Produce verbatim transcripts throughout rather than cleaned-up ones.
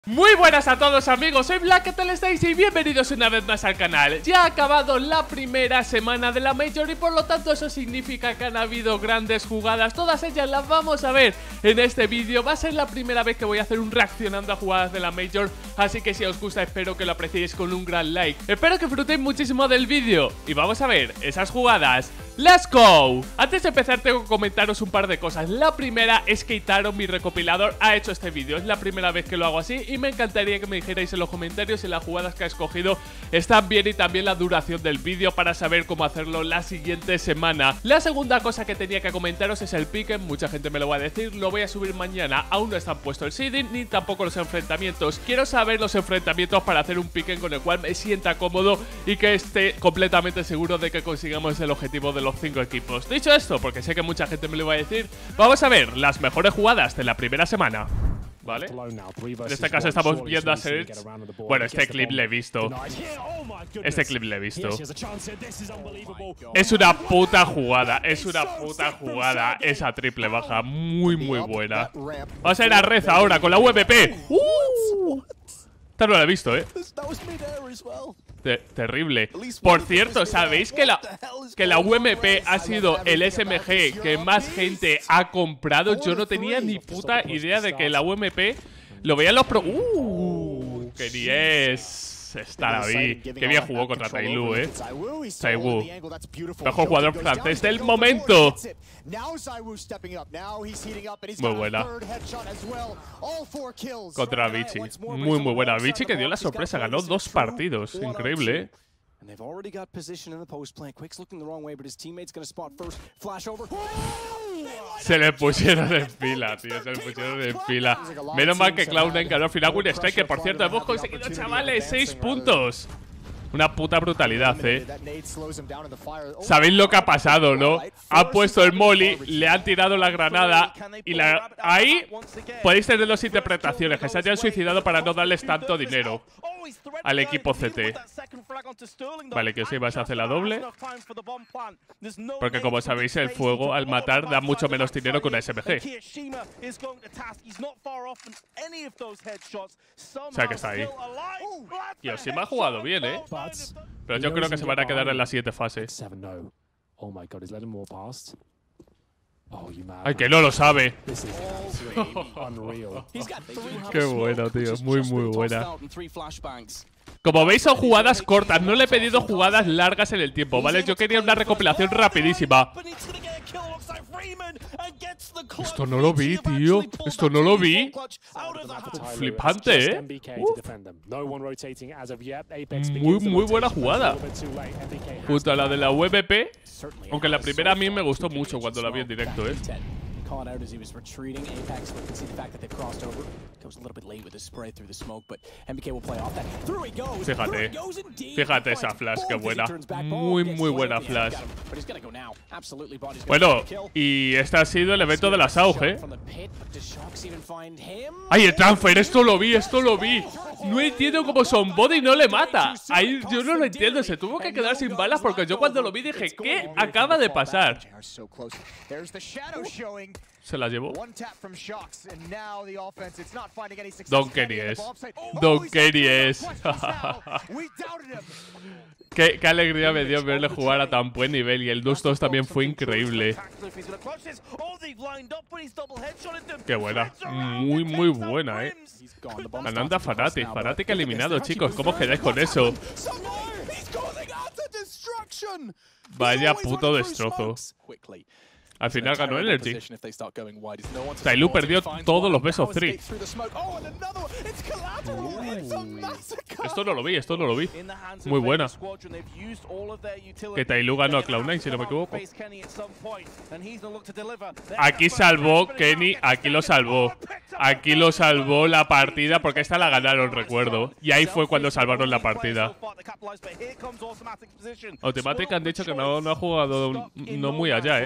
Muy buenas a todos amigos, soy BlackEthelStacy y bienvenidos una vez más al canal. Ya ha acabado la primera semana de la Major y por lo tanto eso significa que han habido grandes jugadas. Todas ellas las vamos a ver en este vídeo. Va a ser la primera vez que voy a hacer un reaccionando a jugadas de la Major, así que si os gusta espero que lo apreciéis con un gran like. Espero que disfrutéis muchísimo del vídeo y vamos a ver esas jugadas. ¡Let's go! Antes de empezar tengo que comentaros un par de cosas. La primera es que Itaro, mi recopilador, ha hecho este vídeo. Es la primera vez que lo hago así y me encantaría que me dijerais en los comentarios si las jugadas que ha escogido están bien y también la duración del vídeo para saber cómo hacerlo la siguiente semana. La segunda cosa que tenía que comentaros es el piquen. Mucha gente me lo va a decir, lo voy a subir mañana. Aún no están puestos el seeding ni tampoco los enfrentamientos. Quiero saber los enfrentamientos para hacer un piquen con el cual me sienta cómodo y que esté completamente seguro de que consigamos el objetivo de los cinco equipos. Dicho esto, porque sé que mucha gente me lo va a decir, vamos a ver las mejores jugadas de la primera semana. ¿Vale? En este caso estamos viendo a Search. Bueno, este clip le he visto. Este clip le he visto. Es una puta jugada. Es una puta jugada. Esa triple baja. Muy, muy buena. Vamos a ir a Red ahora con la U M P. ¡Uh! Esta no la he visto, ¿eh? Te terrible. Por cierto, ¿sabéis que la, que la U M P ha sido el S M G que más gente ha comprado? Yo no tenía ni puta idea de que la U M P lo veían los pro... ¡Uh! ¡Qué diez! Está David. Qué bien jugó contra TyLoo, eh. TyLoo. Mejor jugador francés del momento. Muy buena. Contra Vichy. Muy, muy buena. Vichy que dio la sorpresa. Ganó dos partidos. Increíble, eh. Se le pusieron en fila, tío. Se le pusieron en fila. Menos mal que Cloud nine ganó al final Win Strike. Que por cierto, hemos conseguido, chavales, seis puntos. Una puta brutalidad, eh. Sabéis lo que ha pasado, ¿no? Ha puesto el molly, le han tirado la granada y la... ahí podéis tener dos interpretaciones: que se hayan suicidado para no darles tanto dinero al equipo C T. Vale, que si vas a hacer la doble. Porque como sabéis, el fuego al matar da mucho menos dinero que una S M G. O sea que está ahí. Y Oshima ha jugado bien, eh. Pero yo creo que se van a quedar en la siguiente fase. Ay, que no lo sabe. Qué bueno, tío. Muy, muy buena. Como veis, son jugadas cortas. No le he pedido jugadas largas en el tiempo, ¿vale? Yo quería una recopilación rapidísima. Esto no lo vi, tío. Esto no lo vi. Flipante, ¿eh? Uh. Muy, muy buena jugada. Junto a la de la U M P. Aunque la primera a mí me gustó mucho cuando la vi en directo, ¿eh? Fíjate, fíjate esa flash, qué buena. Muy, muy buena flash. Bueno, y este ha sido el evento de las A U G, ¿eh? ¡Ay, el transfer! Esto lo vi, esto lo vi. No entiendo cómo Somebody no le mata. Ahí yo no lo entiendo, se tuvo que quedar sin balas porque yo cuando lo vi dije, ¿qué acaba de pasar? Se la llevó. Don Kenny es. Don Kenny es. Qué, qué alegría me dio verle jugar a tan buen nivel. Y el dos dos también fue increíble. Qué buena. Muy, muy buena, eh. Ganando a Fnatic. Fnatic eliminado, chicos. ¿Cómo quedáis con eso? Vaya puto destrozo. Al final ganó Energy. TyLoo perdió todos los best of three. Esto no lo vi, esto no lo vi. Muy buena. Que TyLoo ganó a Cloud nine, si no me equivoco. Aquí salvó Kenny, aquí lo salvó. Aquí lo salvó la partida porque esta la ganaron, recuerdo. Y ahí fue cuando salvaron la partida. Automatic han dicho que no, no ha jugado no muy allá, eh.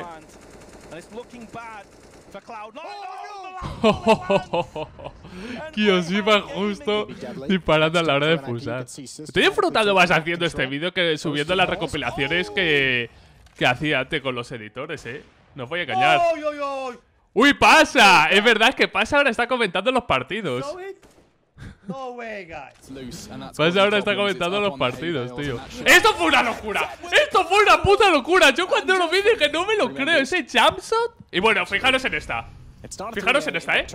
Que Oshima justo disparando a la hora de pulsar. Estoy disfrutando más haciendo este vídeo que subiendo las recopilaciones que, que hacía antes con los editores, eh. No os voy a engañar. ¡Uy, pasa! Es verdad que pasa ahora está comentando los partidos. Pues ahora está comentando los partidos, tío. ¡Esto fue una locura! ¡Esto fue una puta locura! Yo cuando lo vi dije, no me lo creo, ese jumpshot. Y bueno, fijaros en esta. Fijaros en esta, ¿eh?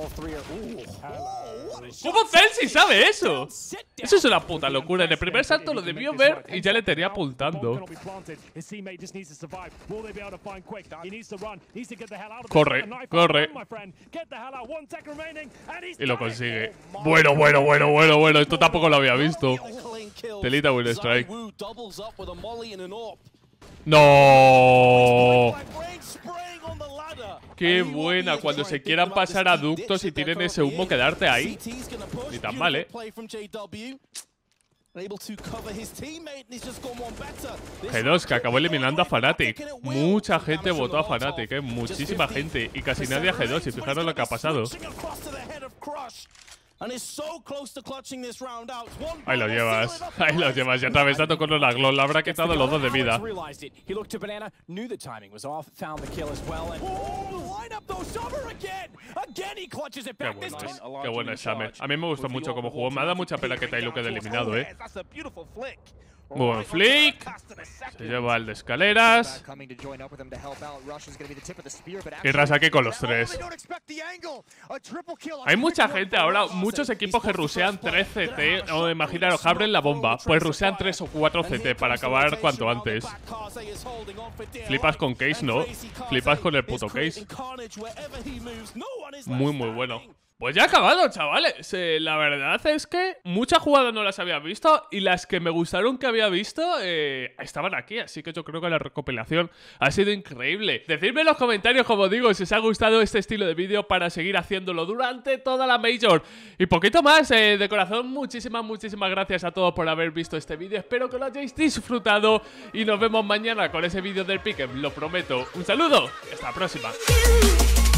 ¿Cómo Celsi sabe eso? Eso es una puta locura. En el primer salto lo debió ver y ya le tenía apuntando. Corre, corre. Y lo consigue. Bueno, bueno, bueno, bueno, bueno. Esto tampoco lo había visto. Telita Will Strike. ¡No! ¡Qué buena! Cuando se quieran pasar a ductos y tienen ese humo, quedarte ahí. Ni tan mal, ¿eh? G dos, que acabó eliminando a Fnatic. Mucha gente votó a Fnatic, ¿eh? Muchísima gente. Y casi nadie a G dos. Y fijaros lo que ha pasado. Ahí lo llevas, ahí lo llevas, ya atravesando con una glow, le habrá quitado los dos de vida. Qué bueno es, qué bueno es Summer. A mí me gustó mucho cómo jugó, me ha dado mucha pena que Taylor quede eliminado, eh. Buen flick. Se lleva el de escaleras. Y Rasaki con los tres. Hay mucha gente ahora, muchos equipos que rusean tres C T. O imaginaros, abren la bomba. Pues rusean tres o cuatro C T para acabar cuanto antes. Flipas con Case, ¿no? Flipas con el puto Case. Muy, muy bueno. Pues ya ha acabado, chavales. Eh, la verdad es que muchas jugadas no las había visto y las que me gustaron que había visto eh, estaban aquí. Así que yo creo que la recopilación ha sido increíble. Decidme en los comentarios, como digo, si os ha gustado este estilo de vídeo para seguir haciéndolo durante toda la Major. Y poquito más. Eh, de corazón, muchísimas, muchísimas gracias a todos por haber visto este vídeo. Espero que lo hayáis disfrutado y nos vemos mañana con ese vídeo del Pick'em. Lo prometo. Un saludo y hasta la próxima.